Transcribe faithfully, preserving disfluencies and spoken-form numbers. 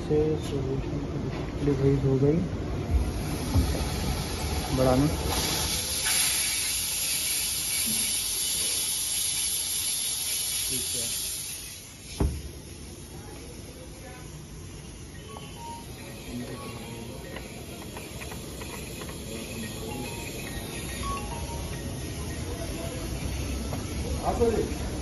से डिलीवरी हो गई बड़ा में। ठीक है, आप